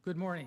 Good morning.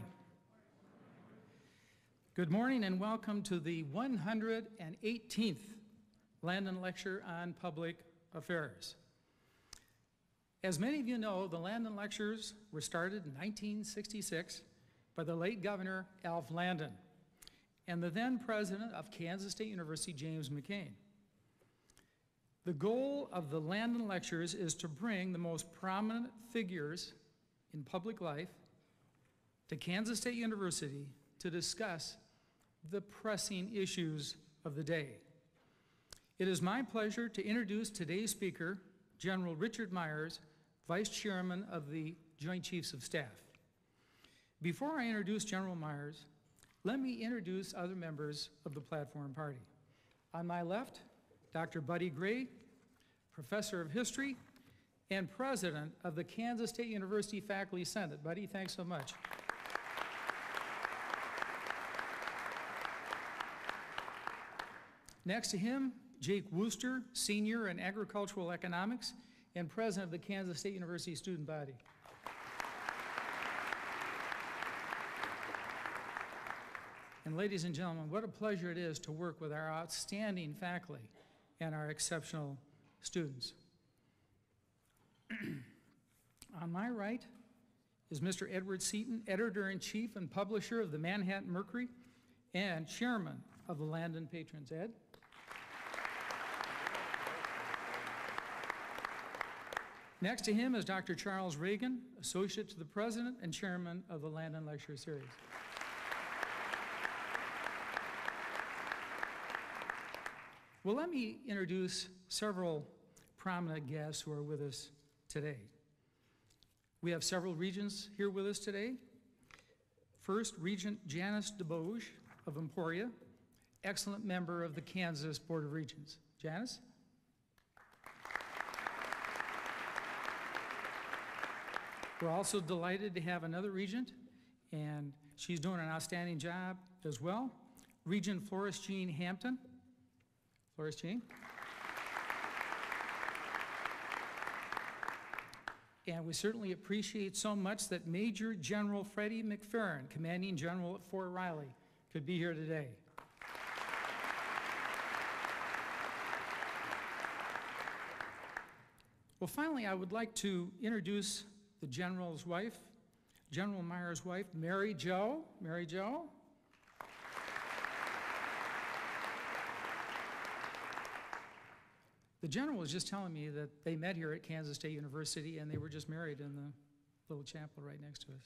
Good morning and welcome to the 118th Landon Lecture on Public Affairs. As many of you know, the Landon Lectures were started in 1966 by the late Governor Alf Landon and the then president of Kansas State University, James McCain. The goal of the Landon Lectures is to bring the most prominent figures in public life to Kansas State University to discuss the pressing issues of the day. It is my pleasure to introduce today's speaker, General Richard Myers, Vice Chairman of the Joint Chiefs of Staff. Before I introduce General Myers, let me introduce other members of the platform party. On my left, Dr. Buddy Gray, Professor of History and President of the Kansas State University Faculty Senate. Buddy, thanks so much. Next to him, Jake Wooster, Senior in Agricultural Economics and President of the Kansas State University Student Body. And ladies and gentlemen, what a pleasure it is to work with our outstanding faculty and our exceptional students. On my right is Mr. Edward Seaton, Editor-in-Chief and Publisher of the Manhattan Mercury and Chairman of the Landon Patrons. Ed? Next to him is Dr. Charles Reagan, Associate to the President and Chairman of the Landon Lecture Series. Well, let me introduce several prominent guests who are with us today. We have several regents here with us today. First, Regent Janice DeBoge of Emporia, excellent member of the Kansas Board of Regents. Janice? We're also delighted to have another regent, and she's doing an outstanding job as well. Regent Florence Jean Hampton. Florence Jean. And we certainly appreciate so much that Major General Freddie McFerrin, Commanding General at Fort Riley, could be here today. Well, finally, I would like to introduce the General's wife, General Myers' wife, Mary Jo. Mary Jo. The General was just telling me that they met here at Kansas State University and they were just married in the little chapel right next to us.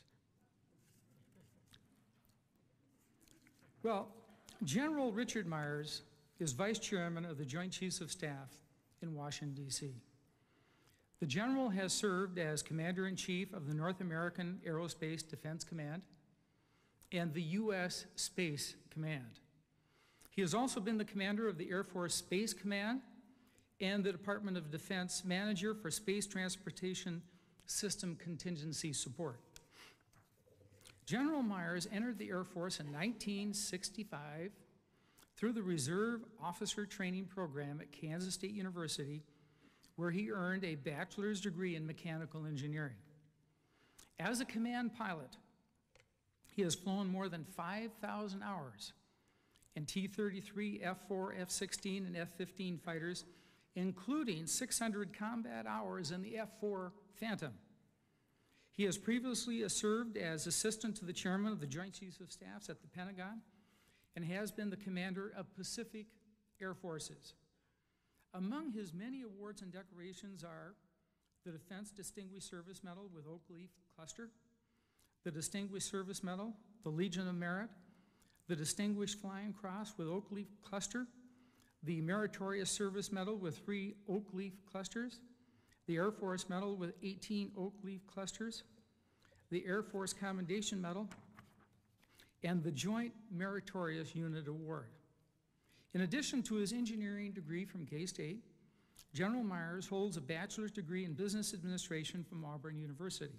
Well, General Richard Myers is Vice Chairman of the Joint Chiefs of Staff in Washington, D.C. The General has served as Commander-in-Chief of the North American Aerospace Defense Command and the U.S. Space Command. He has also been the commander of the Air Force Space Command and the Department of Defense Manager for Space Transportation System Contingency Support. General Myers entered the Air Force in 1965 through the Reserve Officer Training Program at Kansas State University, where he earned a bachelor's degree in mechanical engineering. As a command pilot, he has flown more than 5,000 hours in T-33, F-4, F-16, and F-15 fighters, including 600 combat hours in the F-4 Phantom. He has previously served as assistant to the chairman of the Joint Chiefs of Staffs at the Pentagon and has been the commander of Pacific Air Forces. Among his many awards and decorations are the Defense Distinguished Service Medal with Oak Leaf Cluster, the Distinguished Service Medal, the Legion of Merit, the Distinguished Flying Cross with Oak Leaf Cluster, the Meritorious Service Medal with 3 Oak Leaf Clusters, the Air Force Medal with 18 Oak Leaf Clusters, the Air Force Commendation Medal, and the Joint Meritorious Unit Award. In addition to his engineering degree from K-State, General Myers holds a bachelor's degree in business administration from Auburn University.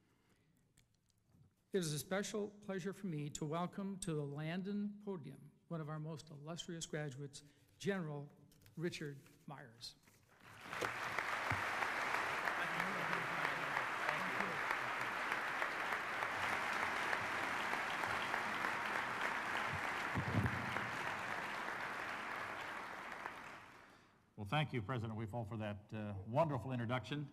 It is a special pleasure for me to welcome to the Landon podium one of our most illustrious graduates, General Richard Myers. thank you, President Weefall, for that wonderful introduction.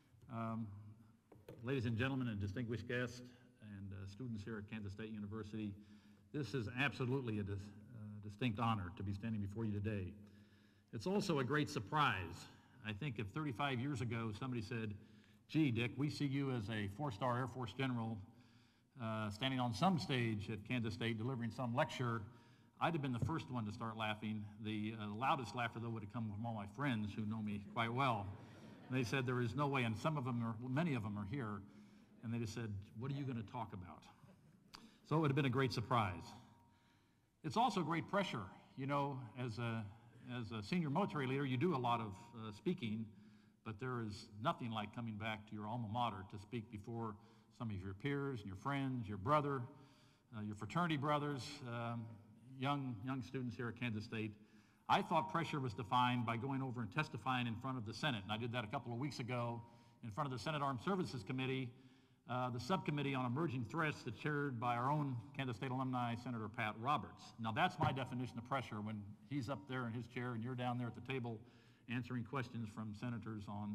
Ladies and gentlemen and distinguished guests and students here at Kansas State University, this is absolutely a distinct honor to be standing before you today. It's also a great surprise. I think if 35 years ago somebody said, gee, Dick, we see you as a four-star Air Force general standing on some stage at Kansas State delivering some lecture, I'd have been the first one to start laughing. The loudest laughter, though, would have come from all my friends who know me quite well. They said there is no way, and some of them many of them are here, and they just said, what are you going to talk about? So it would have been a great surprise. It's also great pressure. You know, as a senior military leader, you do a lot of speaking, but there is nothing like coming back to your alma mater to speak before some of your peers and your friends, your brother, your fraternity brothers, young students here at Kansas State. I thought pressure was defined by going over and testifying in front of the Senate, and I did that a couple of weeks ago in front of the Senate Armed Services Committee, the subcommittee on emerging threats that's chaired by our own Kansas State alumni, Senator Pat Roberts. Now that's my definition of pressure, when he's up there in his chair and you're down there at the table answering questions from senators on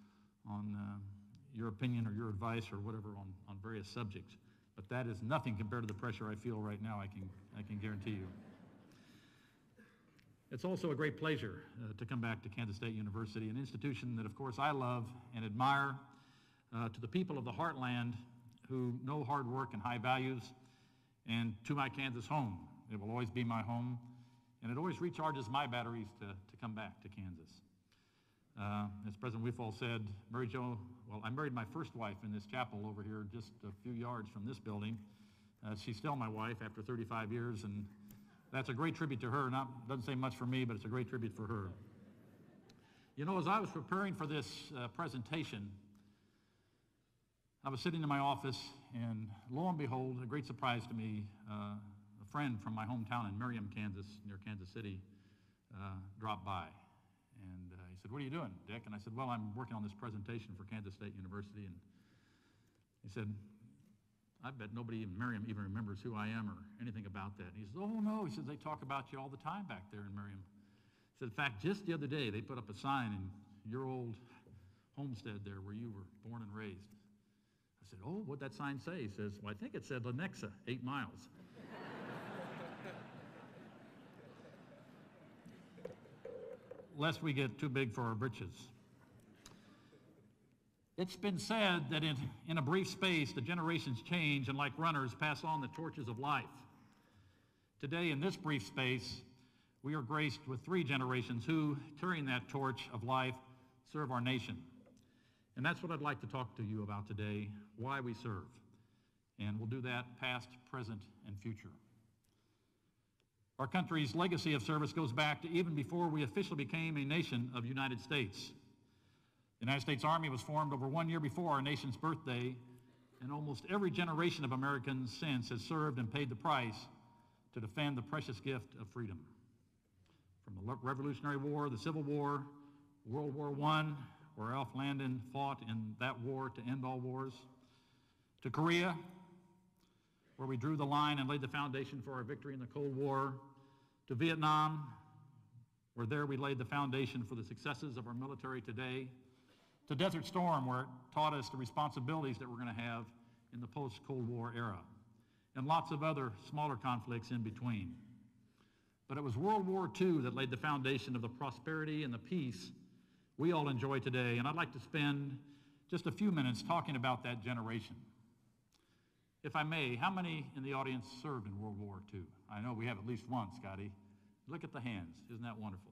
your opinion or your advice or whatever on various subjects. But that is nothing compared to the pressure I feel right now, I can guarantee you. It's also a great pleasure to come back to Kansas State University, an institution that, of course, I love and admire, to the people of the heartland who know hard work and high values, and to my Kansas home. It will always be my home, and it always recharges my batteries to come back to Kansas. As President Weefall said, I married my first wife in this chapel over here just a few yards from this building. She's still my wife after 35 years, and that's a great tribute to her. Doesn't say much for me, but it's a great tribute for her. You know, as I was preparing for this presentation, I was sitting in my office, and lo and behold, a great surprise to me, a friend from my hometown in Merriam, Kansas, near Kansas City, dropped by. And he said, what are you doing, Dick? And I said, well, I'm working on this presentation for Kansas State University. And he said, I bet nobody in Merriam even remembers who I am or anything about that. And he says, oh, no. He says, they talk about you all the time back there in Merriam. He said, in fact, just the other day, they put up a sign in your old homestead there where you were born and raised. I said, oh, what'd that sign say? He says, well, I think it said Lenexa, 8 miles. Lest we get too big for our britches. It's been said that in a brief space, the generations change and like runners pass on the torches of life. Today, in this brief space, we are graced with 3 generations who, carrying that torch of life, serve our nation. And that's what I'd like to talk to you about today, why we serve. And we'll do that past, present, and future. Our country's legacy of service goes back to even before we officially became a nation of United States. The United States Army was formed over 1 year before our nation's birthday, and almost every generation of Americans since has served and paid the price to defend the precious gift of freedom. From the Revolutionary War, the Civil War, World War I, where Ralph Landon fought in that war to end all wars, to Korea, where we drew the line and laid the foundation for our victory in the Cold War, to Vietnam, where there we laid the foundation for the successes of our military today, to Desert Storm, where it taught us the responsibilities that we're going to have in the post-Cold War era, and lots of other smaller conflicts in between. But it was World War II that laid the foundation of the prosperity and the peace we all enjoy today, and I'd like to spend just a few minutes talking about that generation. If I may, how many in the audience served in World War II? I know we have at least one, Scotty. Look at the hands. Isn't that wonderful?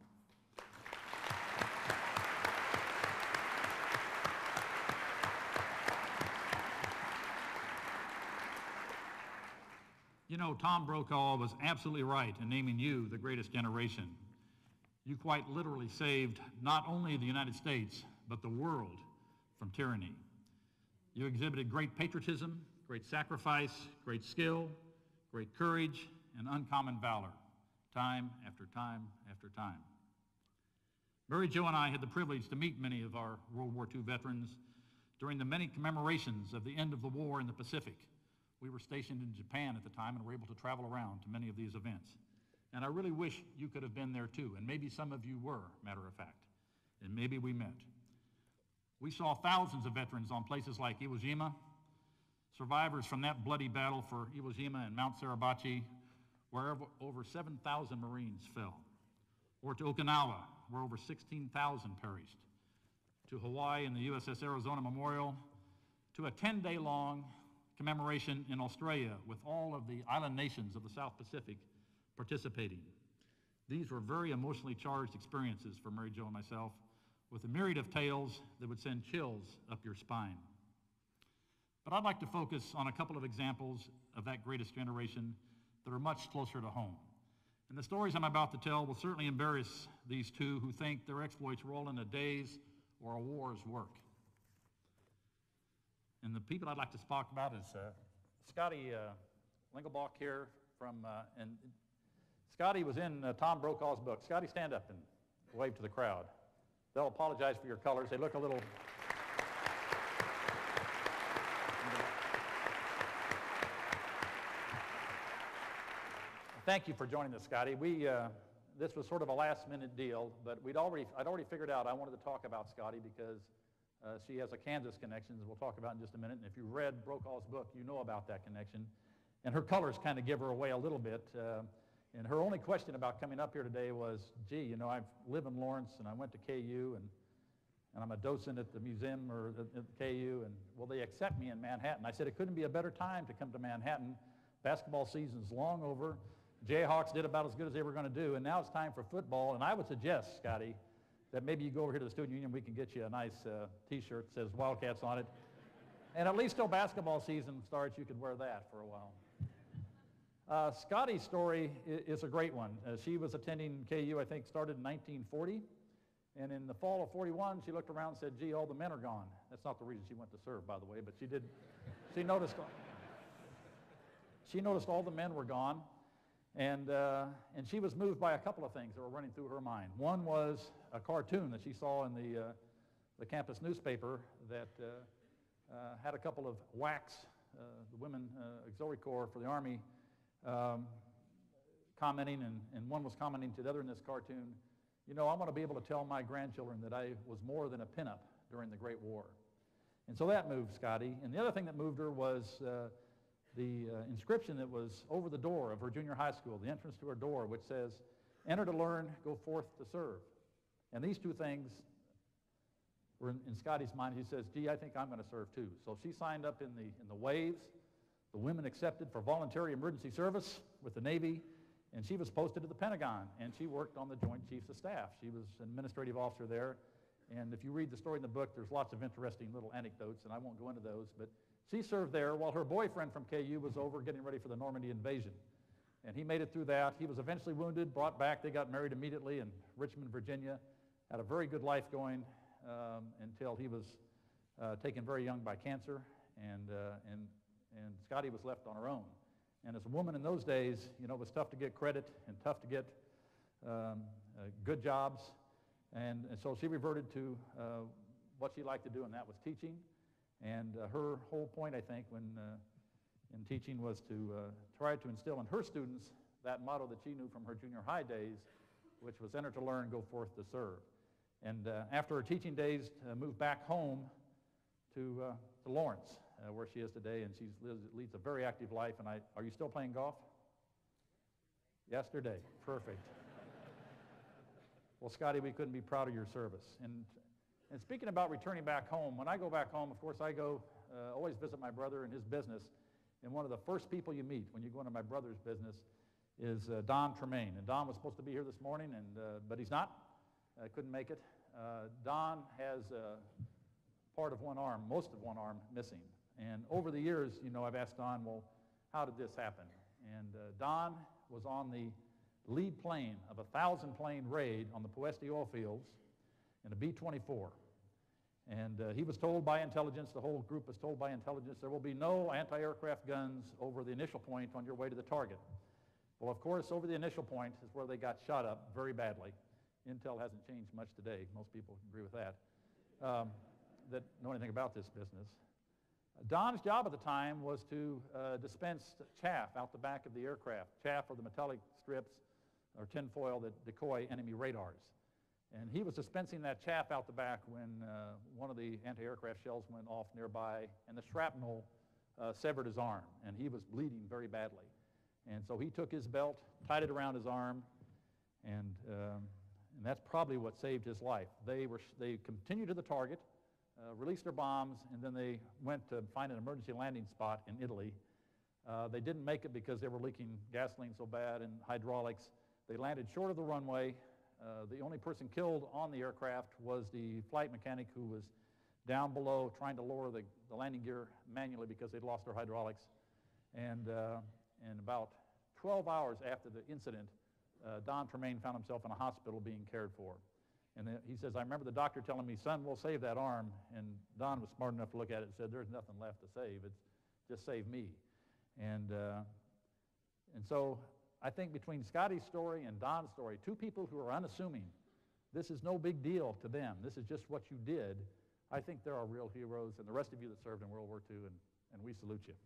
You know, Tom Brokaw was absolutely right in naming you the greatest generation. You quite literally saved not only the United States, but the world from tyranny. You exhibited great patriotism, great sacrifice, great skill, great courage, and uncommon valor, time after time after time. Mary Jo and I had the privilege to meet many of our World War II veterans during the many commemorations of the end of the war in the Pacific. We were stationed in Japan at the time and were able to travel around to many of these events. And I really wish you could have been there too, and maybe some of you were, matter of fact. and maybe we met. We saw thousands of veterans on places like Iwo Jima, survivors from that bloody battle for Iwo Jima and Mount Suribachi, where over 7,000 Marines fell, or to Okinawa, where over 16,000 perished, to Hawaii and the USS Arizona Memorial, to a 10-day-long commemoration in Australia with all of the island nations of the South Pacific participating. These were very emotionally charged experiences for Mary Jo and myself, with a myriad of tales that would send chills up your spine. But I'd like to focus on a couple of examples of that greatest generation that are much closer to home. And the stories I'm about to tell will certainly embarrass these two who think their exploits were all in a day's or a war's work. And the people I'd like to talk about is Scotty Lingelbach here and Scotty was in Tom Brokaw's book. Scotty, stand up and wave to the crowd. They'll apologize for your colors. They look a little... Thank you for joining us, Scotty. This was sort of a last-minute deal, but I'd already figured out I wanted to talk about Scotty because she has a Kansas connection, as we'll talk about in just a minute. And if you read Brokaw's book, you know about that connection. And her colors kind of give her away a little bit. And her only question about coming up here today was, gee, you know, I live in Lawrence, and I went to KU, and I'm a docent at the museum or at KU, and will they accept me in Manhattan? I said it couldn't be a better time to come to Manhattan. Basketball season's long over. Jayhawks did about as good as they were going to do, and now it's time for football. And I would suggest, Scotty, that maybe you go over here to the Student Union, we can get you a nice T-shirt that says Wildcats on it. And at least till basketball season starts, you could wear that for a while. Scotty's story is a great one. She was attending KU, I think, started in 1940. And in the fall of 41, she looked around and said, gee, all the men are gone. That's not the reason she went to serve, by the way, but she noticed all the men were gone. And she was moved by a couple of things that were running through her mind. One was a cartoon that she saw in the campus newspaper that had a couple of WACs, the Women Auxiliary Corps for the Army, commenting, and one was commenting to the other in this cartoon, you know, I want to be able to tell my grandchildren that I was more than a pinup during the Great War. And so that moved Scotty. And the other thing that moved her was the inscription that was over the door of her junior high school, the entrance to her door, which says, enter to learn, go forth to serve. And these two things were in Scotty's mind. He says, gee, I think I'm going to serve too. So she signed up in the waves. The women accepted for voluntary emergency service with the Navy, and she was posted to the Pentagon, and she worked on the Joint Chiefs of Staff. She was an administrative officer there, and if you read the story in the book, there's lots of interesting little anecdotes, and I won't go into those, but she served there while her boyfriend from KU was over getting ready for the Normandy invasion, and he made it through that. He was eventually wounded, brought back. They got married immediately in Richmond, Virginia, had a very good life going until he was taken very young by cancer, and Scotty was left on her own. And as a woman in those days, you know, it was tough to get credit and tough to get good jobs. And so she reverted to what she liked to do, and that was teaching. And her whole point, I think, in teaching was to try to instill in her students that motto that she knew from her junior high days, which was enter to learn, go forth to serve. And after her teaching days, moved back home to Lawrence, where she is today, and she leads a very active life. And are you still playing golf? Yesterday. Perfect. Well, Scotty, we couldn't be proud of your service. And speaking about returning back home, when I go back home, of course, I go always visit my brother in his business. And one of the first people you meet when you go into my brother's business is Don Tremaine. And Don was supposed to be here this morning, but he's not. Couldn't make it. Don has part of one arm, most of one arm, missing. And over the years, you know, I've asked Don, well, how did this happen? And Don was on the lead plane of a 1,000-plane raid on the Puesti oil fields in a B-24. And he was told by intelligence, the whole group was told by intelligence, there will be no anti-aircraft guns over the initial point on your way to the target. Well, of course, over the initial point is where they got shot up very badly. Intel hasn't changed much today. Most people agree with that, that know anything about this business. Don's job at the time was to dispense chaff out the back of the aircraft. Chaff are the metallic strips or tinfoil that decoy enemy radars. And he was dispensing that chaff out the back when one of the anti-aircraft shells went off nearby, and the shrapnel severed his arm, and he was bleeding very badly. And so he took his belt, tied it around his arm, and that's probably what saved his life. They continued to the target, released their bombs, and then they went to find an emergency landing spot in Italy. They didn't make it because they were leaking gasoline so bad and hydraulics. They landed short of the runway. The only person killed on the aircraft was the flight mechanic who was down below trying to lower the landing gear manually because they'd lost their hydraulics. And about 12 hours after the incident, Don Tremaine found himself in a hospital being cared for. And he says, I remember the doctor telling me, son, we'll save that arm. And Don was smart enough to look at it and said, there's nothing left to save. It's just save me. And so I think between Scotty's story and Don's story, two people who are unassuming, this is no big deal to them. This is just what you did. I think there are real heroes, and the rest of you that served in World War II, and we salute you.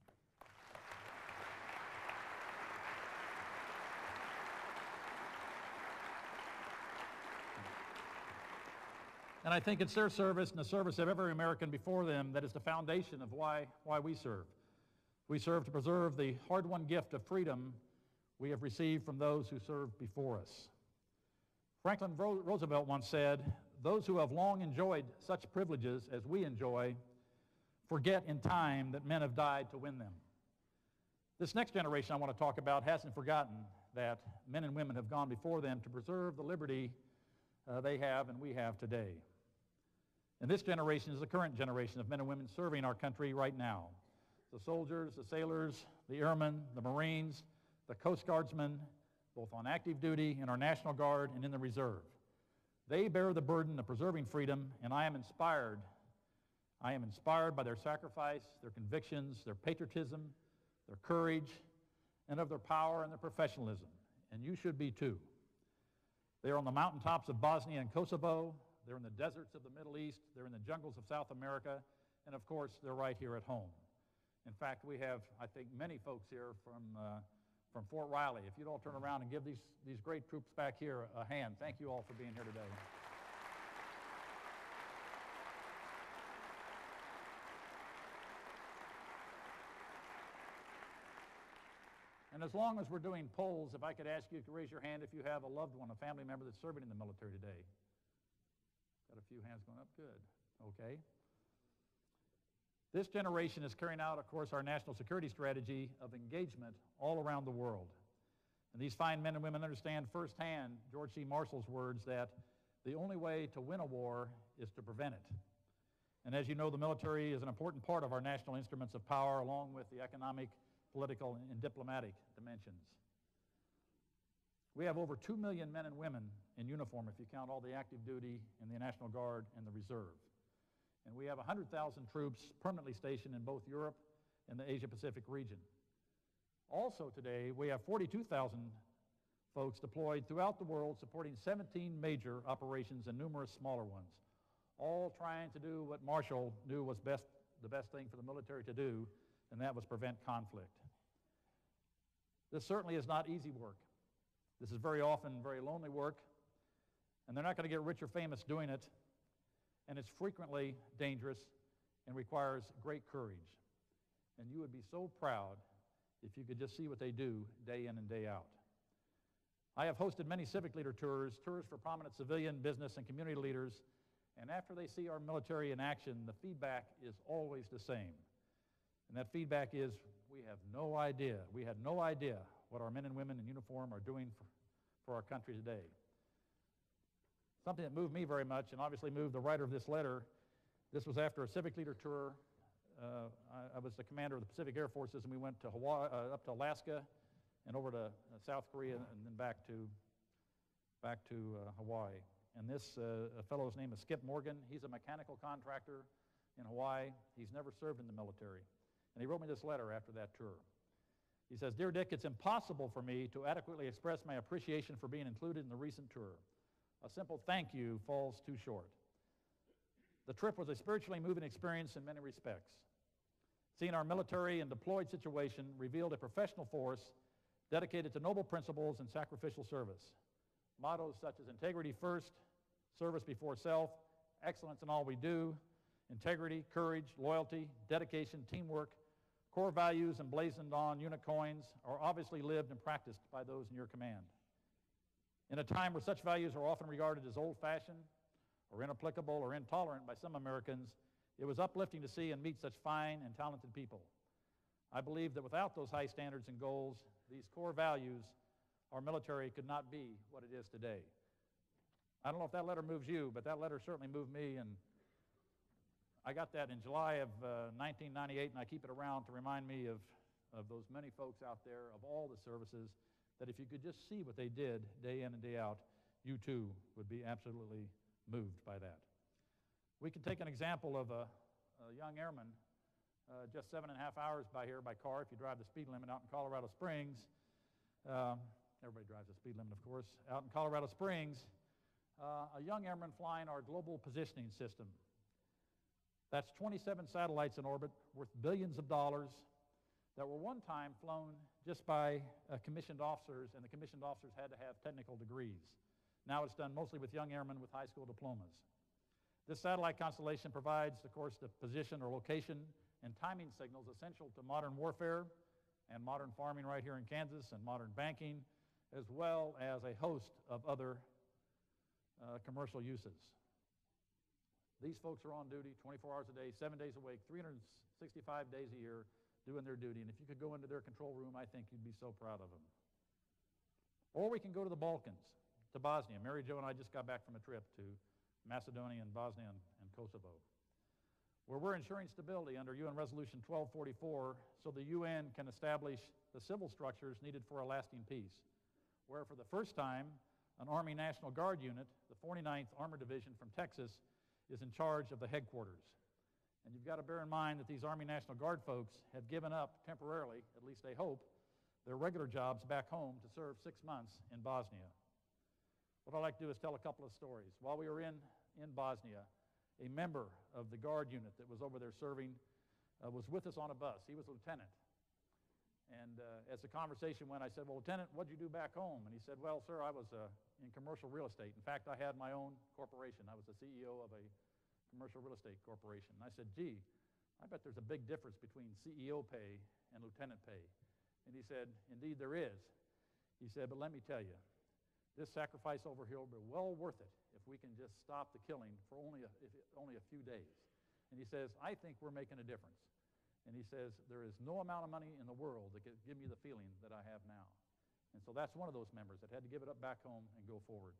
And I think it's their service and the service of every American before them that is the foundation of why we serve. We serve to preserve the hard-won gift of freedom we have received from those who served before us. Franklin Roosevelt once said, those who have long enjoyed such privileges as we enjoy forget in time that men have died to win them. This next generation I want to talk about hasn't forgotten that men and women have gone before them to preserve the liberty they have and we have today. And this generation is the current generation of men and women serving our country right now. The soldiers, the sailors, the airmen, the Marines, the Coast Guardsmen, both on active duty in our National Guard and in the Reserve. They bear the burden of preserving freedom, and I am inspired. I am inspired by their sacrifice, their convictions, their patriotism, their courage, and of their power and their professionalism. And you should be too. They are on the mountaintops of Bosnia and Kosovo. They're in the deserts of the Middle East. They're in the jungles of South America. And of course, they're right here at home. In fact, we have, I think, many folks here from Fort Riley. If you'd all turn around and give these great troops back here a hand. Thank you all for being here today. And as long as we're doing polls, if I could ask you to raise your hand if you have a loved one, a family member that's serving in the military today. Got a few hands going up. Good. Okay. This generation is carrying out, of course, our national security strategy of engagement all around the world. And these fine men and women understand firsthand George C. Marshall's words that the only way to win a war is to prevent it. And as you know, the military is an important part of our national instruments of power, along with the economic, political, and diplomatic dimensions. We have over 2 million men and women in uniform if you count all the active duty in the National Guard and the Reserve. And we have 100,000 troops permanently stationed in both Europe and the Asia-Pacific region. Also today, we have 42,000 folks deployed throughout the world supporting 17 major operations and numerous smaller ones, all trying to do what Marshall knew was the best thing for the military to do, and that was prevent conflict. This certainly is not easy work. This is very often very lonely work, and they're not going to get rich or famous doing it, and it's frequently dangerous and requires great courage. And you would be so proud if you could just see what they do day in and day out. I have hosted many civic leader tours for prominent civilian, business, and community leaders, and after they see our military in action, the feedback is always the same. And that feedback is, we had no idea what our men and women in uniform are doing for our country today. Something that moved me very much, and obviously moved the writer of this letter, this was after a civic leader tour. I was the commander of the Pacific Air Forces, and we went to Hawaii, up to Alaska, and over to South Korea, and then back to Hawaii. And this fellow's name is Skip Morgan. He's a mechanical contractor in Hawaii. He's never served in the military. And he wrote me this letter after that tour. He says, "Dear Dick, it's impossible for me to adequately express my appreciation for being included in the recent tour. A simple thank you falls too short. The trip was a spiritually moving experience in many respects. Seeing our military and deployed situation revealed a professional force dedicated to noble principles and sacrificial service. Mottos such as integrity first, service before self, excellence in all we do, integrity, courage, loyalty, dedication, teamwork, core values emblazoned on unit coins are obviously lived and practiced by those in your command. In a time where such values are often regarded as old-fashioned or inapplicable or intolerant by some Americans, it was uplifting to see and meet such fine and talented people. I believe that without those high standards and goals, these core values, our military could not be what it is today. I don't know if that letter moves you, but that letter certainly moved me, and I got that in July of 1998, and I keep it around to remind me of those many folks out there, of all the services, that if you could just see what they did day in and day out, you too would be absolutely moved by that. We can take an example of a young airman just 7.5 hours by here by car if you drive the speed limit out in Colorado Springs. Everybody drives the speed limit, of course. Out in Colorado Springs, a young airman flying our global positioning system. That's 27 satellites in orbit worth billions of dollars that were one time flown just by commissioned officers, and the commissioned officers had to have technical degrees. Now it's done mostly with young airmen with high school diplomas. This satellite constellation provides, of course, the position or location and timing signals essential to modern warfare and modern farming right here in Kansas and modern banking, as well as a host of other commercial uses. These folks are on duty 24 hours a day, 7 days a week, 365 days a year doing their duty. And if you could go into their control room, I think you'd be so proud of them. Or we can go to the Balkans, to Bosnia. Mary Jo and I just got back from a trip to Macedonia and Bosnia and Kosovo, where we're ensuring stability under UN Resolution 1244 so the UN can establish the civil structures needed for a lasting peace, where for the first time, an Army National Guard unit, the 49th Armored Division from Texas, is in charge of the headquarters. And you've got to bear in mind that these Army National Guard folks have given up temporarily, at least they hope, their regular jobs back home to serve 6 months in Bosnia. What I'd like to do is tell a couple of stories. While we were in Bosnia, a member of the Guard unit that was over there serving was with us on a bus. He was a lieutenant. And as the conversation went, I said, well, Lieutenant, what'd you do back home? And he said, well, sir, I was in commercial real estate. In fact, I had my own corporation. I was the CEO of a commercial real estate corporation. And I said, gee, I bet there's a big difference between CEO pay and lieutenant pay. And he said, indeed there is. He said, but let me tell you, this sacrifice over here will be well worth it if we can just stop the killing for only a few days. And he says, I think we're making a difference. And he says, there is no amount of money in the world that could give me the feeling that I have now. And so that's one of those members that had to give it up back home and go forward.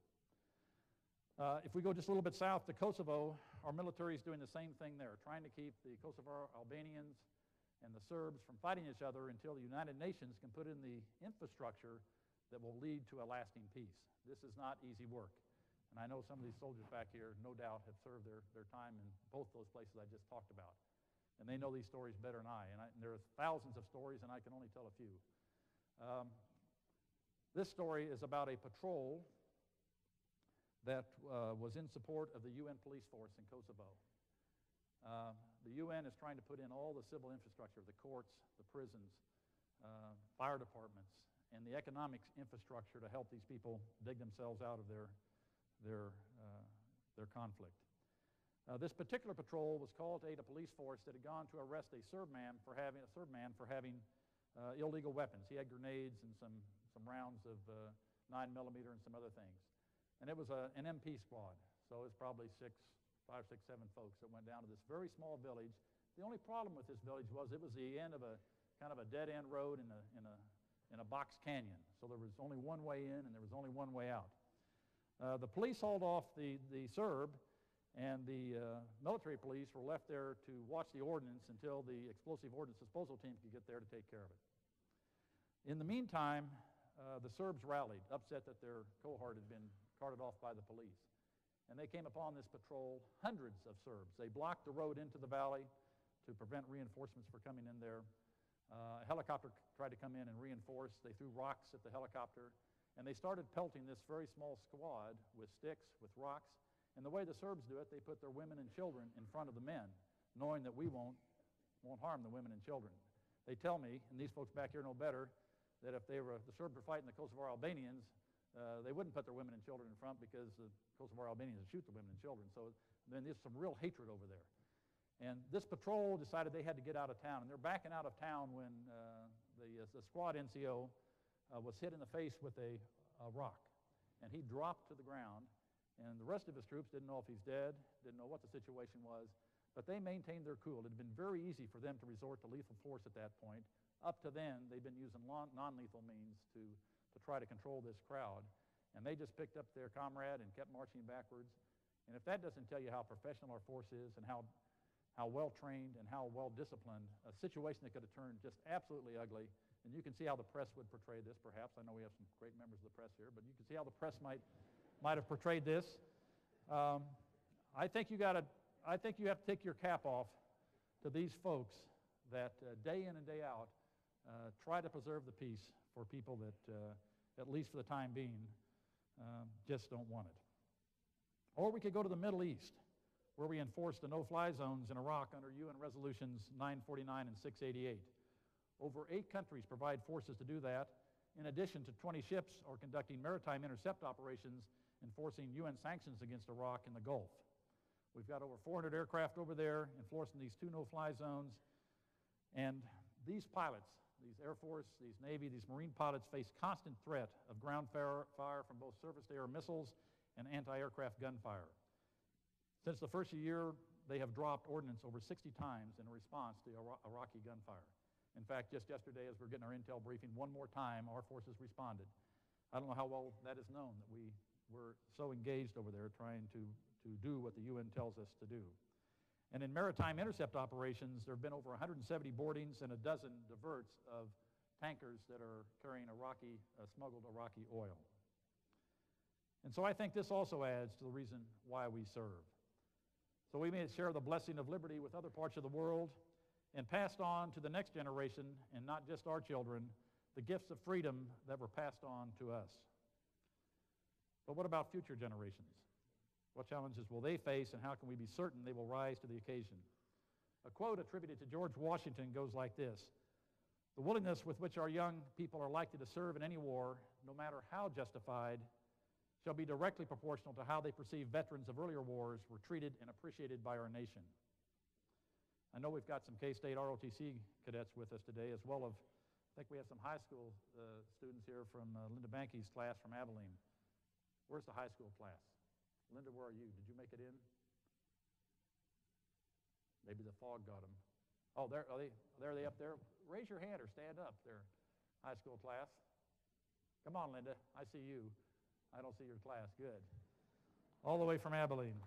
If we go just a little bit south to Kosovo, our military is doing the same thing there, trying to keep the Kosovo Albanians and the Serbs from fighting each other until the United Nations can put in the infrastructure that will lead to a lasting peace. This is not easy work. And I know some of these soldiers back here, no doubt, have served their time in both those places I just talked about. And they know these stories better than I. And there are thousands of stories, and I can only tell a few. This story is about a patrol that was in support of the UN police force in Kosovo. The UN is trying to put in all the civil infrastructure, the courts, the prisons, fire departments, and the economic infrastructure to help these people dig themselves out of their conflict. This particular patrol was called to aid a police force that had gone to arrest a Serb man for having illegal weapons. He had grenades and some rounds of 9mm and some other things. And it was an MP squad, so it was probably 5, 6, 7 folks that went down to this very small village. The only problem with this village was it was the end of a kind of a dead-end road in a box canyon. So there was only one way in and there was only one way out. The police hauled off the Serb, and the military police were left there to watch the ordnance until the explosive ordnance disposal team could get there to take care of it. In the meantime, the Serbs rallied, upset that their cohort had been carted off by the police. And they came upon this patrol, hundreds of Serbs. They blocked the road into the valley to prevent reinforcements from coming in there. A helicopter tried to come in and reinforce. They threw rocks at the helicopter, and they started pelting this very small squad with sticks, with rocks. And the way the Serbs do it, they put their women and children in front of the men, knowing that we won't harm the women and children. They tell me, and these folks back here know better, that if the Serbs were fighting the Kosovo Albanians, they wouldn't put their women and children in front because the Kosovar Albanians would shoot the women and children. So then there's some real hatred over there. And this patrol decided they had to get out of town, and they're backing out of town when the squad NCO was hit in the face with a rock, and he dropped to the ground, and the rest of his troops didn't know if he's dead, didn't know what the situation was, but they maintained their cool. It had been very easy for them to resort to lethal force at that point. Up to then, they've been using non-lethal means to try to control this crowd, and they just picked up their comrade and kept marching backwards. And if that doesn't tell you how professional our force is and how well-trained and how well-disciplined, a situation that could have turned just absolutely ugly. And you can see how the press would portray this, perhaps. I know we have some great members of the press here, but you can see how the press might have portrayed this. I think you have to take your cap off to these folks that day in and day out try to preserve the peace for people that, at least for the time being, just don't want it. Or we could go to the Middle East, where we enforced the no-fly zones in Iraq under UN Resolutions 949 and 688. Over 8 countries provide forces to do that. In addition to 20 ships are conducting maritime intercept operations enforcing UN sanctions against Iraq in the Gulf. We've got over 400 aircraft over there enforcing these 2 no-fly zones. And these pilots, these Air Force, these Navy, these Marine pilots face constant threat of ground fire from both surface-to-air missiles and anti-aircraft gunfire. Since the first year, they have dropped ordnance over 60 times in response to Iraqi gunfire. In fact, just yesterday, as we're getting our intel briefing, one more time, our forces responded. I don't know how well that is known, that we were so engaged over there trying to do what the UN tells us to do. And in maritime intercept operations, there have been over 170 boardings and a dozen diverts of tankers that are carrying smuggled Iraqi oil. And so I think this also adds to the reason why we serve. So we may share the blessing of liberty with other parts of the world and passed on to the next generation, and not just our children, the gifts of freedom that were passed on to us. But what about future generations? What challenges will they face, and how can we be certain they will rise to the occasion? A quote attributed to George Washington goes like this: "The willingness with which our young people are likely to serve in any war, no matter how justified, shall be directly proportional to how they perceive veterans of earlier wars were treated and appreciated by our nation." I know we've got some K-State ROTC cadets with us today, as well as I think we have some high school students here from Linda Bankey's class from Abilene. Where's the high school class? Linda, where are you? Did you make it in? Maybe the fog got them. Oh, there are they up there? Raise your hand or stand up there, high school class. Come on, Linda, I see you. I don't see your class. Good. All the way from Abilene.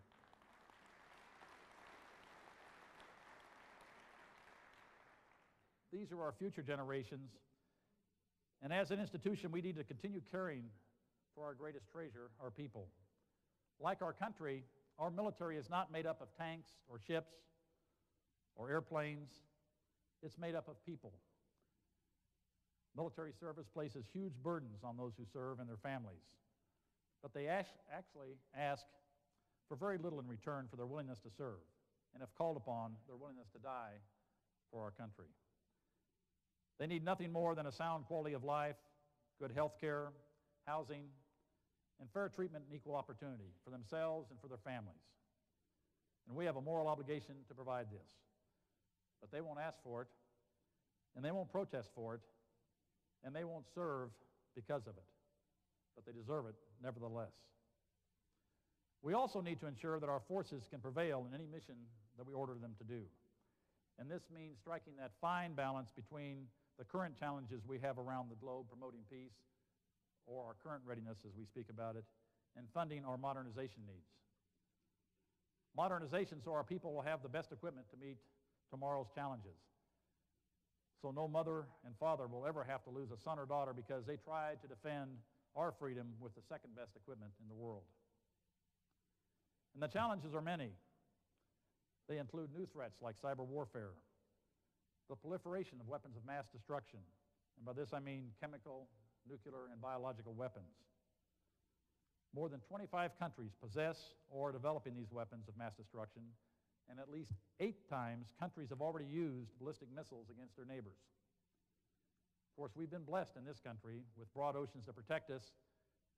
These are our future generations. And as an institution, we need to continue caring for our greatest treasure, our people. Like our country, our military is not made up of tanks or ships or airplanes. It's made up of people. Military service places huge burdens on those who serve and their families. But they actually ask for very little in return for their willingness to serve, and if called upon, their willingness to die for our country. They need nothing more than a sound quality of life, good health care, housing, and fair treatment and equal opportunity for themselves and for their families. And we have a moral obligation to provide this. But they won't ask for it, and they won't protest for it, and they won't serve because of it. But they deserve it nevertheless. We also need to ensure that our forces can prevail in any mission that we order them to do. And this means striking that fine balance between the current challenges we have around the globe promoting peace, or our current readiness as we speak about it, and funding our modernization needs. Modernization so our people will have the best equipment to meet tomorrow's challenges. So no mother and father will ever have to lose a son or daughter because they tried to defend our freedom with the second best equipment in the world. And the challenges are many. They include new threats like cyber warfare, the proliferation of weapons of mass destruction, and by this I mean chemical, nuclear, and biological weapons. More than 25 countries possess or are developing these weapons of mass destruction, and at least 8 times countries have already used ballistic missiles against their neighbors. Of course, we've been blessed in this country with broad oceans to protect us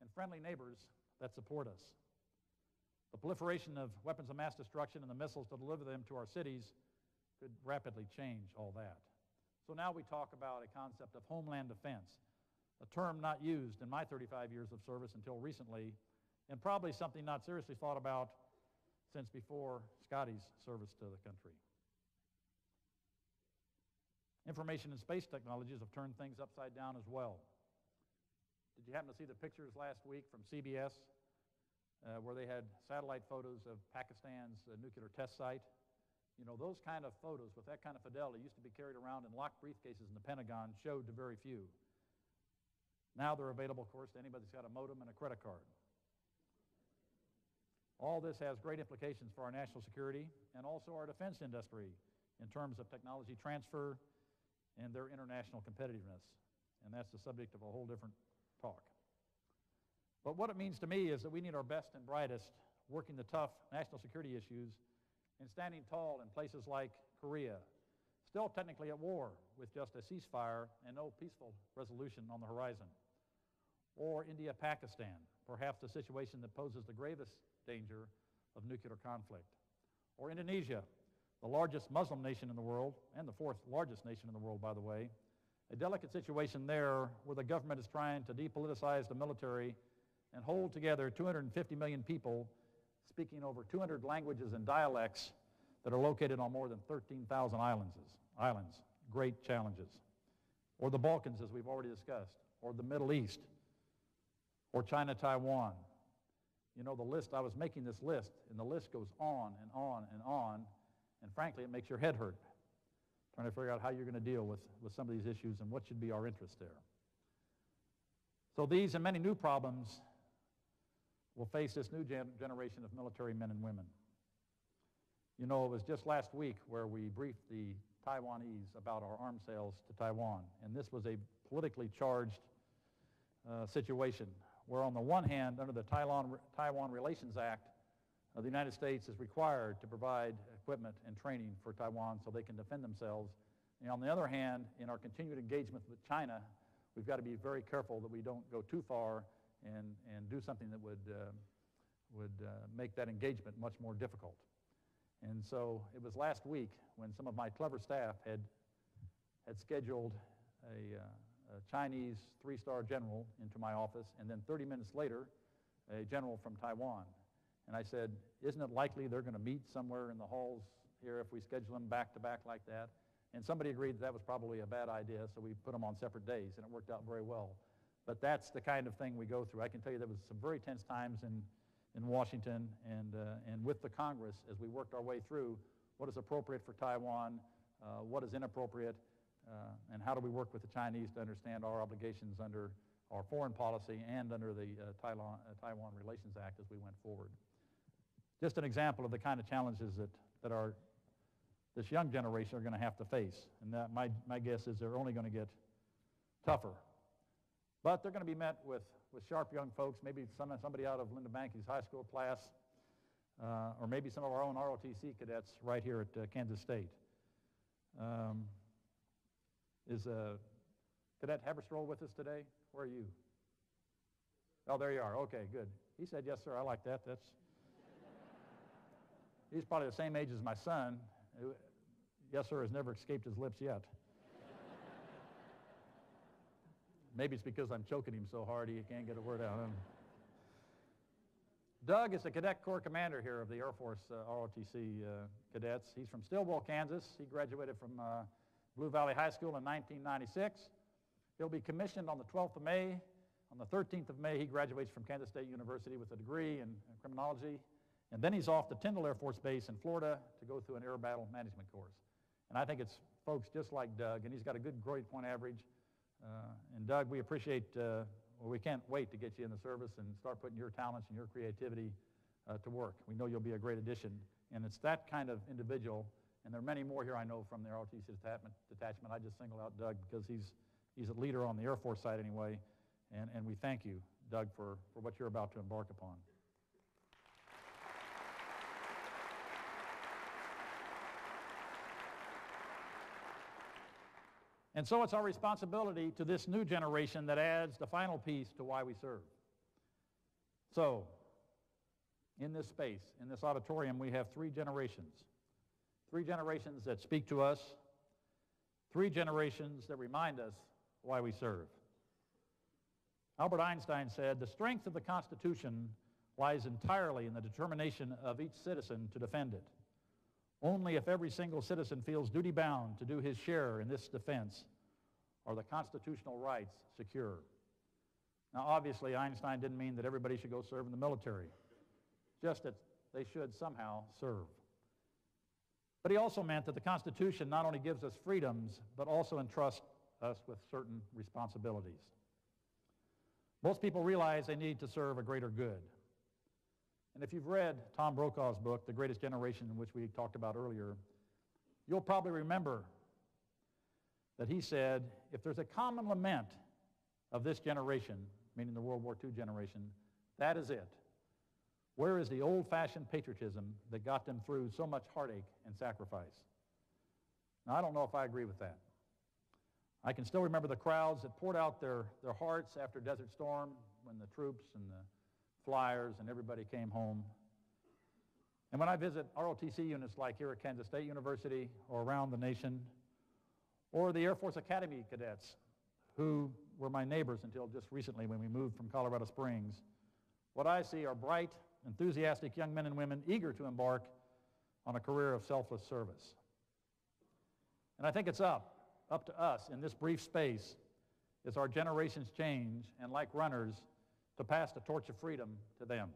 and friendly neighbors that support us. The proliferation of weapons of mass destruction and the missiles to deliver them to our cities could rapidly change all that. So now we talk about a concept of homeland defense, a term not used in my 35 years of service until recently, and probably something not seriously thought about since before Scotty's service to the country. Information and space technologies have turned things upside down as well. Did you happen to see the pictures last week from CBS where they had satellite photos of Pakistan's nuclear test site? You know, those kind of photos with that kind of fidelity used to be carried around in locked briefcases in the Pentagon, showed to very few. Now they're available, of course, to anybody that's got a modem and a credit card. All this has great implications for our national security and also our defense industry in terms of technology transfer and their international competitiveness. And that's the subject of a whole different talk. But what it means to me is that we need our best and brightest working the tough national security issues and standing tall in places like Korea, still technically at war with just a ceasefire and no peaceful resolution on the horizon. Or India-Pakistan, perhaps a situation that poses the gravest danger of nuclear conflict. Or Indonesia, the largest Muslim nation in the world, and the fourth largest nation in the world, by the way, a delicate situation there where the government is trying to depoliticize the military and hold together 250 million people speaking over 200 languages and dialects that are located on more than 13,000 islands. Great challenges. Or the Balkans, as we've already discussed, or the Middle East, or China, Taiwan. You know, the list, I was making this list, and the list goes on and on and on, and frankly, it makes your head hurt, trying to figure out how you're going to deal with some of these issues and what should be our interest there. So these and many new problems will face this new generation of military men and women. You know, it was just last week where we briefed the Taiwanese about our arms sales to Taiwan, and this was a politically charged situation where on the one hand, under the Taiwan Relations Act, the United States is required to provide equipment and training for Taiwan so they can defend themselves. And on the other hand, in our continued engagement with China, we've got to be very careful that we don't go too far and do something that would make that engagement much more difficult. And so it was last week when some of my clever staff had scheduled a Chinese three-star general into my office, and then 30 minutes later, a general from Taiwan. And I said, isn't it likely they're going to meet somewhere in the halls here if we schedule them back-to-back like that? And somebody agreed that was probably a bad idea, so we put them on separate days, and it worked out very well. But that's the kind of thing we go through. I can tell you there was some very tense times in Washington and with the Congress as we worked our way through what is appropriate for Taiwan, what is inappropriate, and how do we work with the Chinese to understand our obligations under our foreign policy and under the Taiwan Relations Act as we went forward. Just an example of the kind of challenges that this young generation are going to have to face. And that my guess is they're only going to get tougher. But they're going to be met with sharp young folks, maybe somebody out of Linda Bankey's high school class, or maybe some of our own ROTC cadets right here at Kansas State. Is Cadet Haberstroll with us today? Where are you? Oh, there you are. Okay, good. He said, yes, sir, I like that. He's probably the same age as my son, who, yes, sir, has never escaped his lips yet. Maybe it's because I'm choking him so hard he can't get a word out. Doug is the Cadet Corps Commander here of the Air Force ROTC cadets. He's from Stillwell, Kansas. He graduated from Blue Valley High School in 1996. He'll be commissioned on the 12th of May. On the 13th of May, he graduates from Kansas State University with a degree in criminology. And then he's off to Tyndall Air Force Base in Florida to go through an air battle management course. And I think it's folks just like Doug, and he's got a good grade point average. And Doug, we appreciate, we can't wait to get you in the service and start putting your talents and your creativity to work. We know you'll be a great addition. And it's that kind of individual, and there are many more here I know from the ROTC detachment. I just single out Doug because he's a leader on the Air Force side anyway. And we thank you, Doug, for what you're about to embark upon. And so it's our responsibility to this new generation that adds the final piece to why we serve. So, in this space, in this auditorium, we have three generations. Three generations that speak to us, three generations that remind us why we serve. Albert Einstein said, "The strength of the Constitution lies entirely in the determination of each citizen to defend it. Only if every single citizen feels duty-bound to do his share in this defense are the constitutional rights secure." Now, obviously, Einstein didn't mean that everybody should go serve in the military, just that they should somehow serve. But he also meant that the Constitution not only gives us freedoms, but also entrusts us with certain responsibilities. Most people realize they need to serve a greater good. And if you've read Tom Brokaw's book, The Greatest Generation, in which we talked about earlier, you'll probably remember that he said, if there's a common lament of this generation, meaning the World War II generation, that is it. Where is the old-fashioned patriotism that got them through so much heartache and sacrifice? Now, I don't know if I agree with that. I can still remember the crowds that poured out their hearts after Desert Storm when the troops and the flyers and everybody came home. And when I visit ROTC units like here at Kansas State University or around the nation, or the Air Force Academy cadets who were my neighbors until just recently when we moved from Colorado Springs, what I see are bright, enthusiastic young men and women eager to embark on a career of selfless service. And I think it's up to us in this brief space as our generations change and like runners to pass the torch of freedom to them.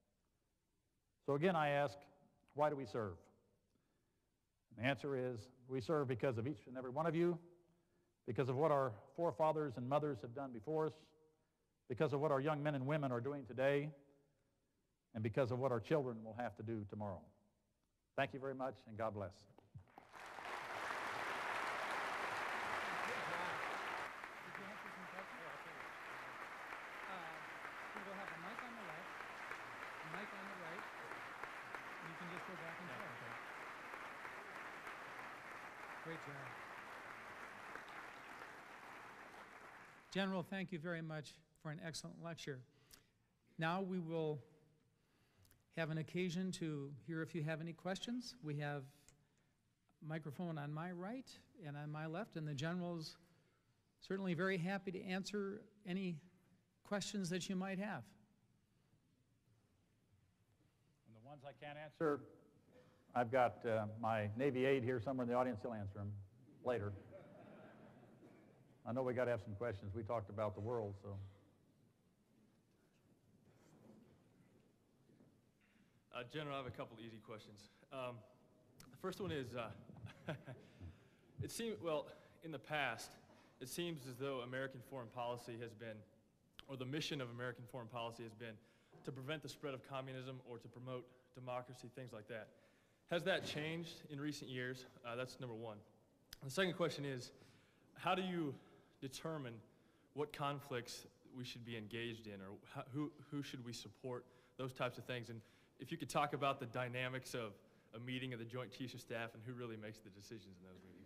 So again, I ask, why do we serve? And the answer is, we serve because of each and every one of you, because of what our forefathers and mothers have done before us, because of what our young men and women are doing today, and because of what our children will have to do tomorrow. Thank you very much, and God bless. We'll have a mic on the left, a mic on the right. You can just go back and forth. Great job. General, thank you very much for an excellent lecture. Now we will have an occasion to hear if you have any questions. We have a microphone on my right and on my left, and the general's certainly very happy to answer any questions that you might have. And the ones I can't answer, I've got my Navy aide here somewhere in the audience. He'll answer them later. I know we got to have some questions. We talked about the world, so. General, I have a couple easy questions. The first one is, it seems, well, in the past, it seems as though American foreign policy has been, or the mission of American foreign policy has been to prevent the spread of communism or to promote democracy, things like that. Has that changed in recent years? That's number one. The second question is, how do you determine what conflicts we should be engaged in, or who should we support, those types of things? And if you could talk about the dynamics of a meeting of the Joint Chiefs of Staff and who really makes the decisions in those meetings.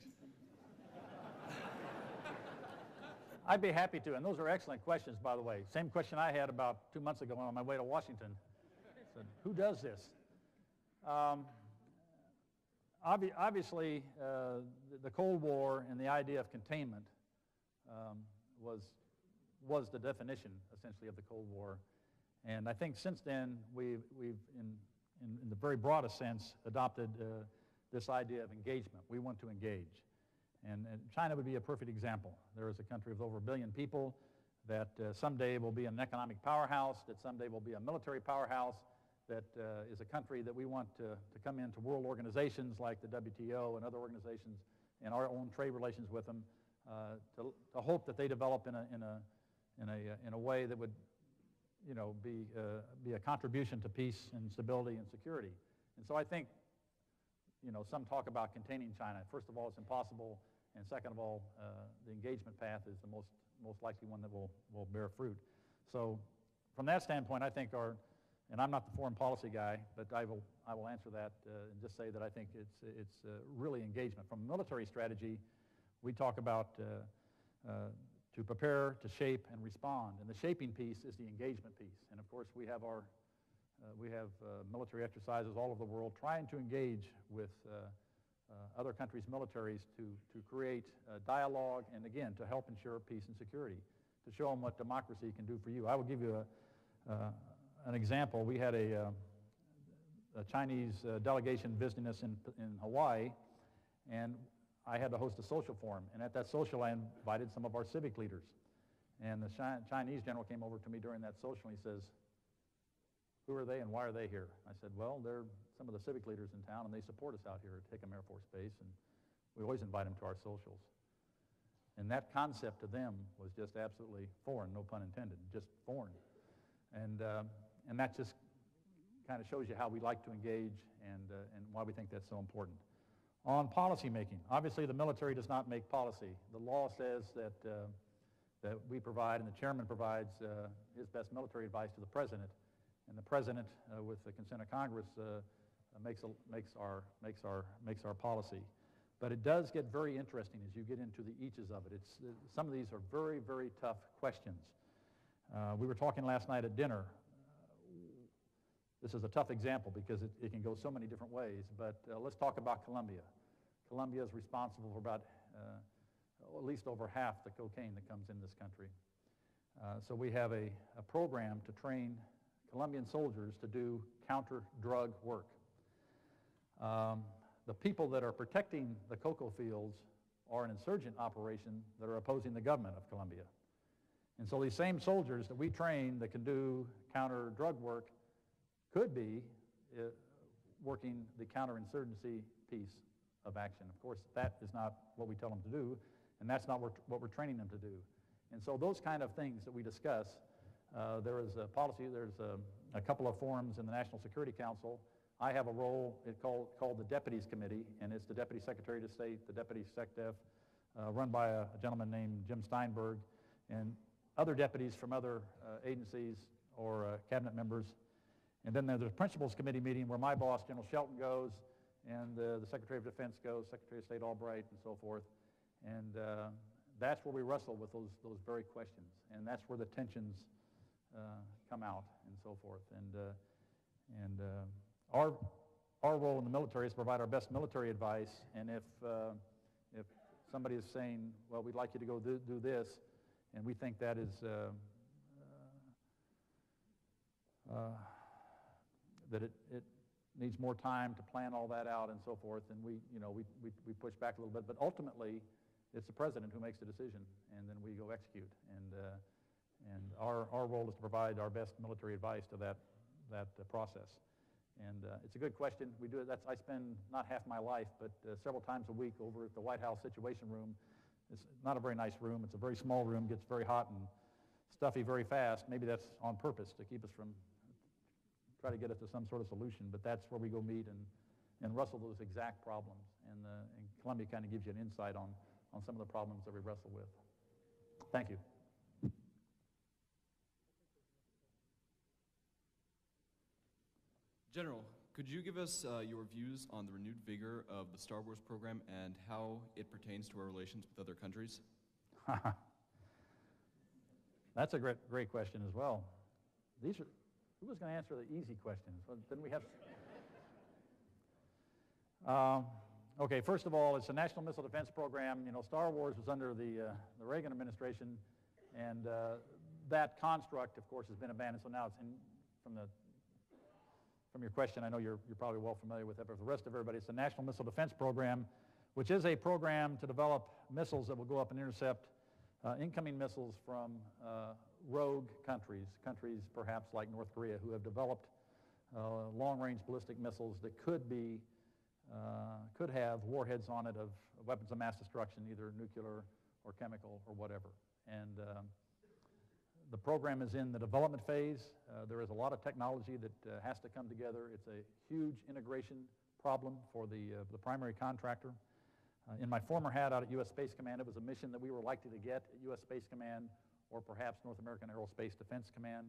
I'd be happy to, and those are excellent questions, by the way. Same question I had about 2 months ago on my way to Washington. I said, who does this? Obviously, the Cold War and the idea of containment was the definition, essentially, of the Cold War. And I think since then, we've in the very broadest sense, adopted this idea of engagement. We want to engage. And China would be a perfect example. There is a country of over 1 billion people that someday will be an economic powerhouse, that someday will be a military powerhouse, that is a country that we want to come into world organizations like the WTO and other organizations and our own trade relations with them, to hope that they develop in a way that would, you know, be a contribution to peace and stability and security. And so I think, you know, some talk about containing China. First of all, it's impossible, and second of all, the engagement path is the most likely one that will bear fruit. So from that standpoint, I think and I'm not the foreign policy guy, but I will answer that and just say that I think it's really engagement. From a military strategy, we talk about to prepare, to shape, and respond. And the shaping piece is the engagement piece. And of course, we have military exercises all over the world trying to engage with other countries' militaries to create dialogue and, again, to help ensure peace and security, to show them what democracy can do for you. I will give you an example. We had a Chinese delegation visiting us in Hawaii, and I had to host a social forum. And at that social, I invited some of our civic leaders. And the Chinese general came over to me during that social, and he says, "Who are they and why are they here?" I said, "Well, they're some of the civic leaders in town, and they support us out here at Hickam Air Force Base, and we always invite them to our socials." And that concept to them was just absolutely foreign, no pun intended, just foreign. And that just kind of shows you how we like to engage and why we think that's so important. On policy making, obviously the military does not make policy. The law says that we provide, and the chairman provides his best military advice to the president, and the president, with the consent of Congress, makes our policy. But it does get very interesting as you get into the eaches of it. Some of these are very, very tough questions. We were talking last night at dinner. This is a tough example because it can go so many different ways, but let's talk about Colombia. Colombia is responsible for about at least over half the cocaine that comes in this country. So we have a program to train Colombian soldiers to do counter-drug work. The people that are protecting the cocoa fields are an insurgent operation that are opposing the government of Colombia. And so these same soldiers that we train that can do counter-drug work could be working the counterinsurgency piece of action. Of course, that is not what we tell them to do, and that's not what we're training them to do. And so those kind of things that we discuss, there is a policy, there's a couple of forums in the National Security Council. I have a role called the Deputies Committee, and it's the Deputy Secretary of State, the Deputy SecDef, run by a gentleman named Jim Steinberg, and other deputies from other agencies or cabinet members. And then there's a Principals Committee meeting where my boss, General Shelton, goes, and the Secretary of Defense goes, Secretary of State Albright, and so forth. And that's where we wrestle with those very questions, and that's where the tensions come out and so forth. And our role in the military is to provide our best military advice, and if somebody is saying, well, we'd like you to go do this, and we think that is that it needs more time to plan all that out and so forth, and we push back a little bit, but ultimately it's the president who makes the decision, and then we go execute. And our role is to provide our best military advice to that process. And it's a good question. We do it. I spend not half my life, but several times a week over at the White House Situation Room. It's not a very nice room. It's a very small room. Gets very hot and stuffy very fast. Maybe that's on purpose to keep us from try to get us to some sort of solution. But that's where we go meet and wrestle those exact problems. And Columbia kind of gives you an insight on some of the problems that we wrestle with. Thank you. General, could you give us your views on the renewed vigor of the Star Wars program and how it pertains to our relations with other countries? That's a great question as well. Who was going to answer the easy questions? Well, didn't we have? Okay, first of all, it's a National Missile Defense Program. You know, Star Wars was under the Reagan administration, and that construct, of course, has been abandoned. So now it's from your question, I know you're probably well familiar with it, but for the rest of everybody, it's the National Missile Defense Program, which is a program to develop missiles that will go up and intercept incoming missiles from rogue countries perhaps like North Korea, who have developed long-range ballistic missiles that could have warheads on it of weapons of mass destruction, either nuclear or chemical or whatever. And the program is in the development phase. There is a lot of technology that has to come together. It's a huge integration problem for the primary contractor. In my former hat out at U.S. Space Command, it was a mission that we were likely to get at U.S. Space Command or perhaps North American Aerospace Defense Command.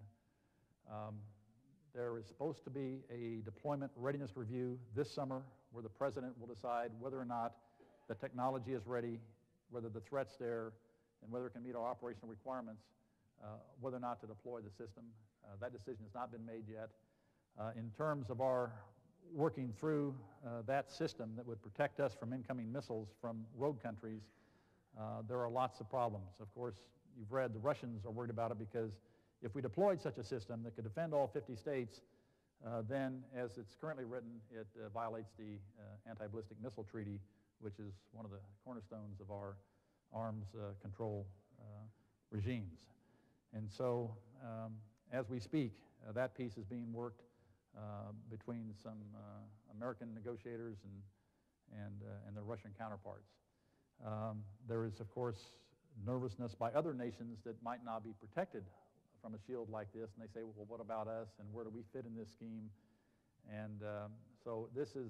There is supposed to be a deployment readiness review this summer where the President will decide whether or not the technology is ready, whether the threat's there, and whether it can meet our operational requirements, whether or not to deploy the system. That decision has not been made yet. In terms of our working through that system that would protect us from incoming missiles from rogue countries, there are lots of problems. Of course, you've read the Russians are worried about it because if we deployed such a system that could defend all 50 states, then as it's currently written, it violates the Anti-Ballistic Missile Treaty, which is one of the cornerstones of our arms control regimes. And so, as we speak, that piece is being worked between some American negotiators and their Russian counterparts. There is, of course, nervousness by other nations that might not be protected from a shield like this, and they say, well, what about us, and where do we fit in this scheme? And so this is,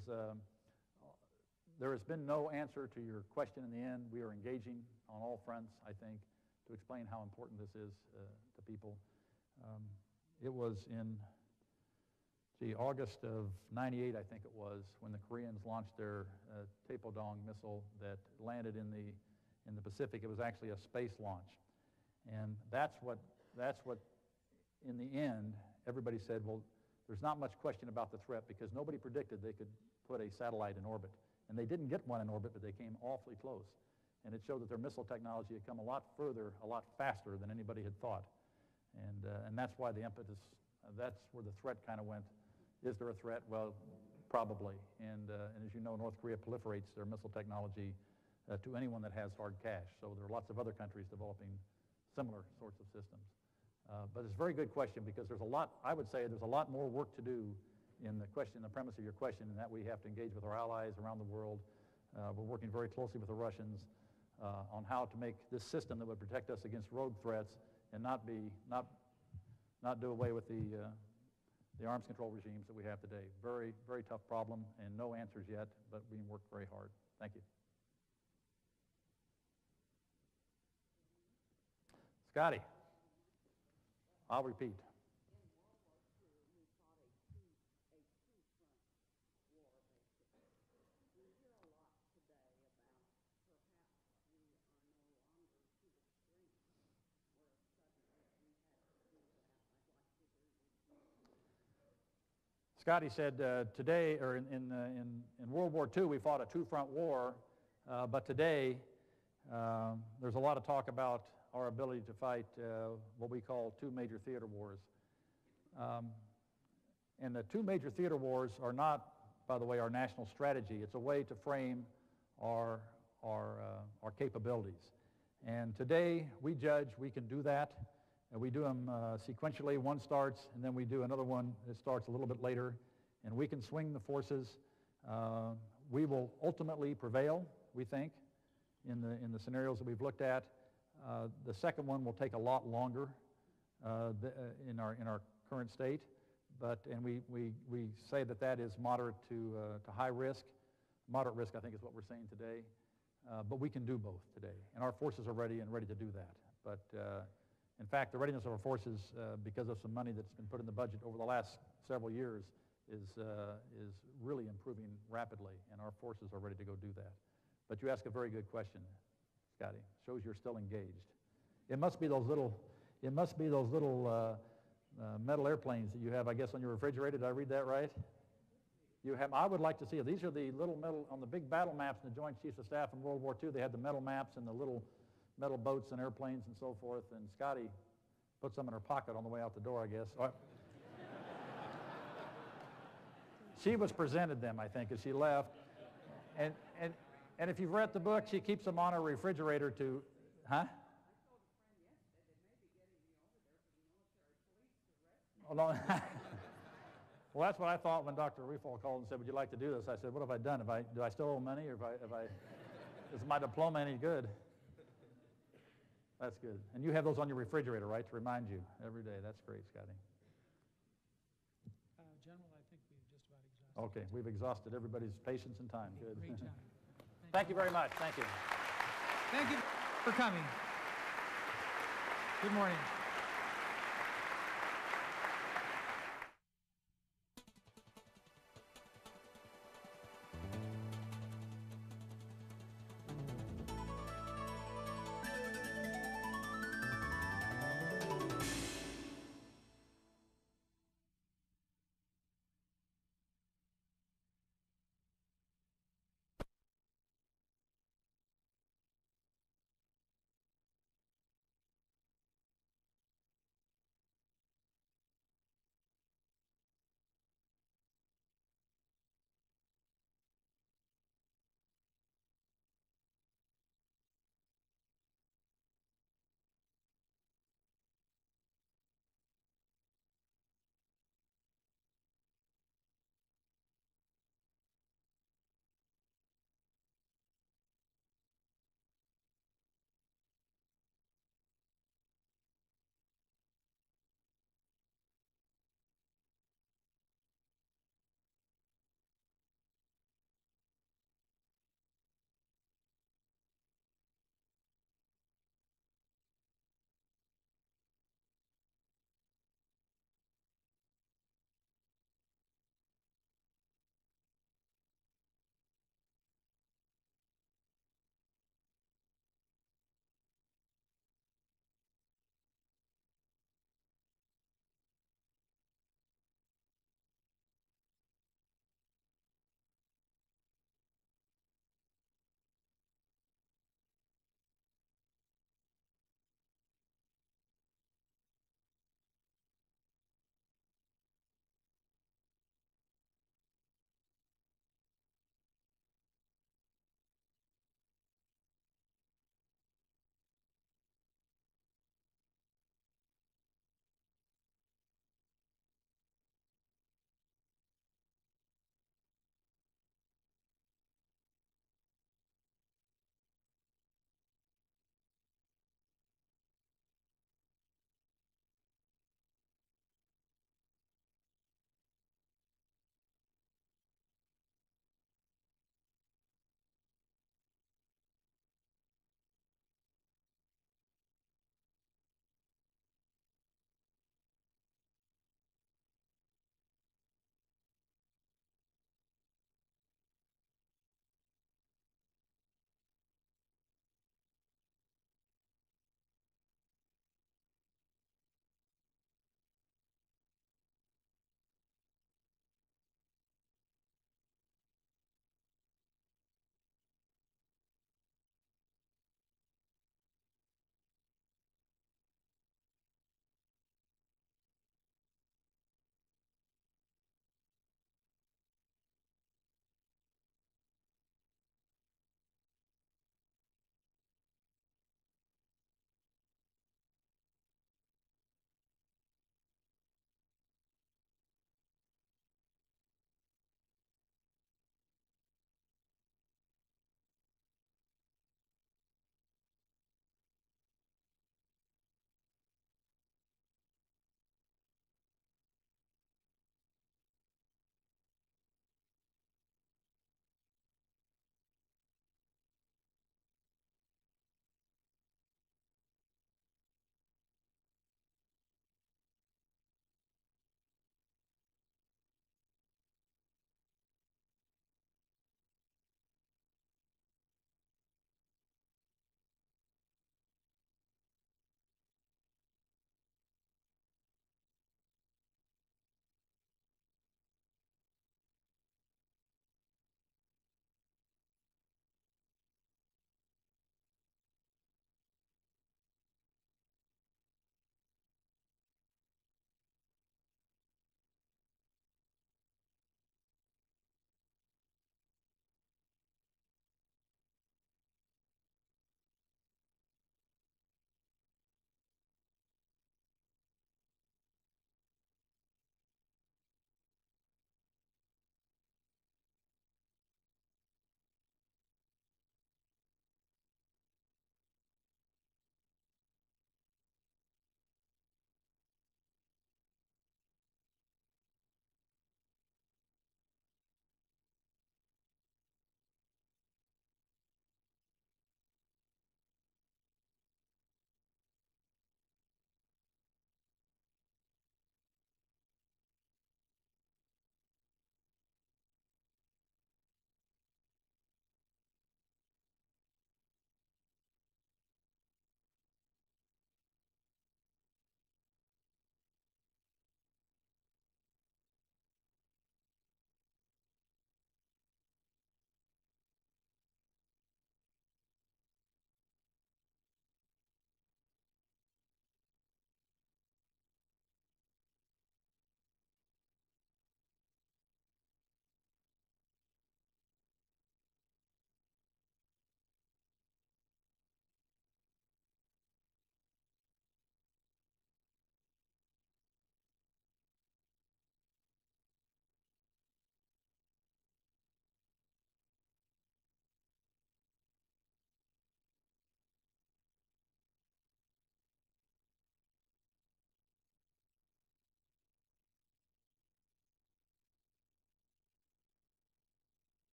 there has been no answer to your question in the end. We are engaging on all fronts, I think, to explain how important this is to people. It was in, August of '98, I think it was, when the Koreans launched their Taepodong missile that landed in the Pacific. It was actually a space launch. And that's what, in the end, everybody said, well, there's not much question about the threat because nobody predicted they could put a satellite in orbit. And they didn't get one in orbit, but they came awfully close. And it showed that their missile technology had come a lot further, a lot faster than anybody had thought. And that's why the impetus, that's where the threat kind of went. Is there a threat? Well, probably. And as you know, North Korea proliferates their missile technology to anyone that has hard cash. So there are lots of other countries developing similar sorts of systems. But it's a very good question because there's a lot, I would say there's a lot more work to do in the question, the premise of your question, and that we have to engage with our allies around the world. We're working very closely with the Russians on how to make this system that would protect us against rogue threats and not do away with the arms control regimes that we have today. Very, very tough problem and no answers yet, but being worked very hard. Thank you. Scotty, I'll repeat. Scotty said today, or in World War II, we fought a two-front war, but today there's a lot of talk about our ability to fight what we call two major theater wars. And the two major theater wars are not, by the way, our national strategy. It's a way to frame our capabilities. And today, we judge we can do that. And we do them sequentially. One starts, and then we do another one that starts a little bit later. And we can swing the forces. We will ultimately prevail, we think, in the scenarios that we've looked at. The second one will take a lot longer in our current state. And we say that is moderate to high risk. Moderate risk, I think, is what we're saying today. But we can do both today. And our forces are ready to do that. But in fact, the readiness of our forces, because of some money that's been put in the budget over the last several years, is really improving rapidly, and our forces are ready to go do that. But you ask a very good question, Scotty. Shows you're still engaged. It must be those little metal airplanes that you have, I guess, on your refrigerator. Did I read that right? You have. I would like to see it. These are the little metal on the big battle maps in the Joint Chiefs of Staff in World War II. They had the metal maps and the little metal boats and airplanes and so forth, and Scotty put some in her pocket on the way out the door, I guess. She was presented them, I think, as she left. And if you've read the book, she keeps them on her refrigerator to, huh? Well, that's what I thought when Dr. Refall called and said, would you like to do this? I said, what have I done? Do I still owe money, or is my diploma any good? That's good. And you have those on your refrigerator, right, to remind you every day. That's great, Scotty. General, I think we've just about exhausted. Okay, we've exhausted everybody's patience and time. Good. Great job. Thank you very much. Thank you. Thank you for coming. Good morning.